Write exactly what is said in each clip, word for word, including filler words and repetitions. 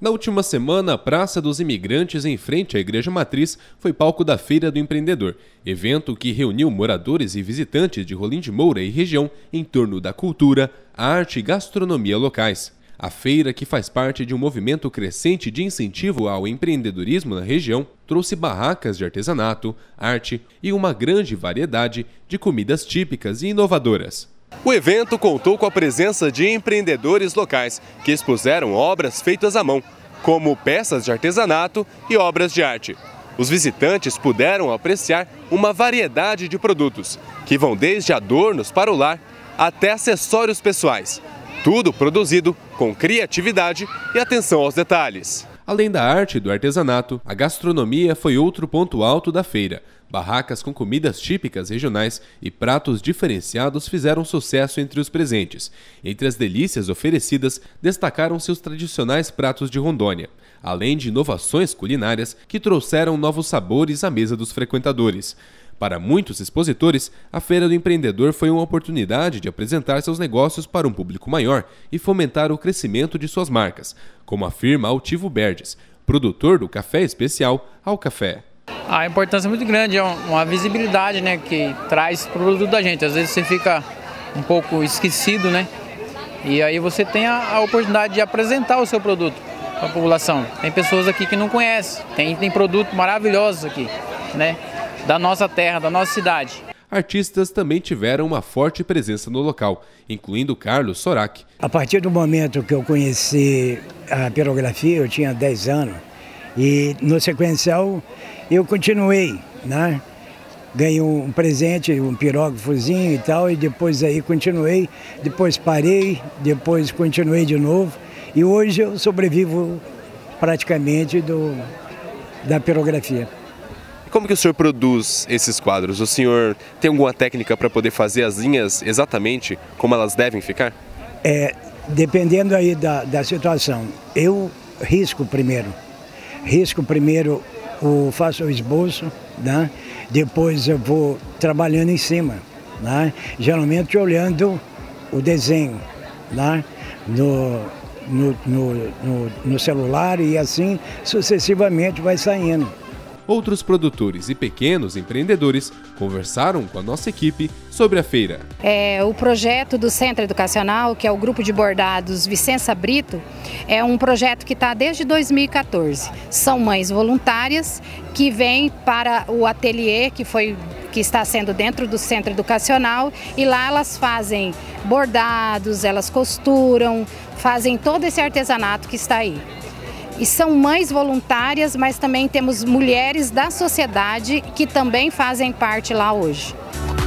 Na última semana, a Praça dos Imigrantes, em frente à Igreja Matriz, foi palco da Feira do Empreendedor, evento que reuniu moradores e visitantes de Rolim de Moura e região em torno da cultura, arte e gastronomia locais. A feira, que faz parte de um movimento crescente de incentivo ao empreendedorismo na região, trouxe barracas de artesanato, arte e uma grande variedade de comidas típicas e inovadoras. O evento contou com a presença de empreendedores locais que expuseram obras feitas à mão, como peças de artesanato e obras de arte. Os visitantes puderam apreciar uma variedade de produtos, que vão desde adornos para o lar até acessórios pessoais. Tudo produzido com criatividade e atenção aos detalhes. Além da arte e do artesanato, a gastronomia foi outro ponto alto da feira. Barracas com comidas típicas regionais e pratos diferenciados fizeram sucesso entre os presentes. Entre as delícias oferecidas, destacaram-se os tradicionais pratos de Rondônia, além de inovações culinárias que trouxeram novos sabores à mesa dos frequentadores. Para muitos expositores, a Feira do Empreendedor foi uma oportunidade de apresentar seus negócios para um público maior e fomentar o crescimento de suas marcas, como afirma Altivo Berdes, produtor do café especial Ao Café. A importância é muito grande, é uma visibilidade, né, que traz para o produto da gente. Às vezes você fica um pouco esquecido, né? E aí você tem a, a oportunidade de apresentar o seu produto para a população. Tem pessoas aqui que não conhecem, tem, tem produtos maravilhosos aqui, né? Da nossa terra, da nossa cidade. Artistas também tiveram uma forte presença no local, incluindo Carlos Sorac. A partir do momento que eu conheci a pirografia, eu tinha dez anos, e no sequencial eu continuei, né? Ganhei um presente, um pirógrafozinho e tal, e depois aí continuei, depois parei, depois continuei de novo, e hoje eu sobrevivo praticamente do, da pirografia. Como que o senhor produz esses quadros? O senhor tem alguma técnica para poder fazer as linhas exatamente como elas devem ficar? É, dependendo aí da, da situação. Eu risco primeiro. Risco primeiro, o, faço o esboço, né? Depois eu vou trabalhando em cima, né? Geralmente olhando o desenho, né? no, no, no, no, no celular, e assim sucessivamente vai saindo. Outros produtores e pequenos empreendedores conversaram com a nossa equipe sobre a feira. É, o projeto do Centro Educacional, que é o Grupo de Bordados Vicença Brito, é um projeto que está desde dois mil e quatorze. São mães voluntárias que vêm para o ateliê que, foi, que está sendo dentro do Centro Educacional, e lá elas fazem bordados, elas costuram, fazem todo esse artesanato que está aí. E são mães voluntárias, mas também temos mulheres da sociedade que também fazem parte lá hoje.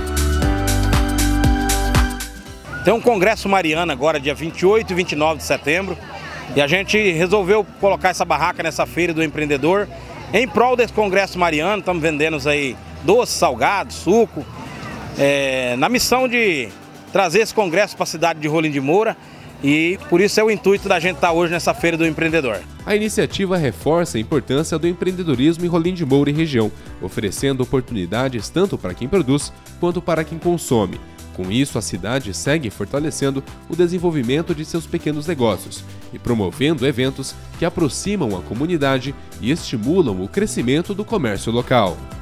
Tem um congresso mariano agora, dia vinte e oito e vinte e nove de setembro, e a gente resolveu colocar essa barraca nessa feira do empreendedor. Em prol desse congresso mariano, estamos vendendo aí doces, salgados, suco, é, na missão de trazer esse congresso para a cidade de Rolim de Moura. E por isso é o intuito da gente estar hoje nessa Feira do Empreendedor. A iniciativa reforça a importância do empreendedorismo em Rolim de Moura e região, oferecendo oportunidades tanto para quem produz quanto para quem consome. Com isso, a cidade segue fortalecendo o desenvolvimento de seus pequenos negócios e promovendo eventos que aproximam a comunidade e estimulam o crescimento do comércio local.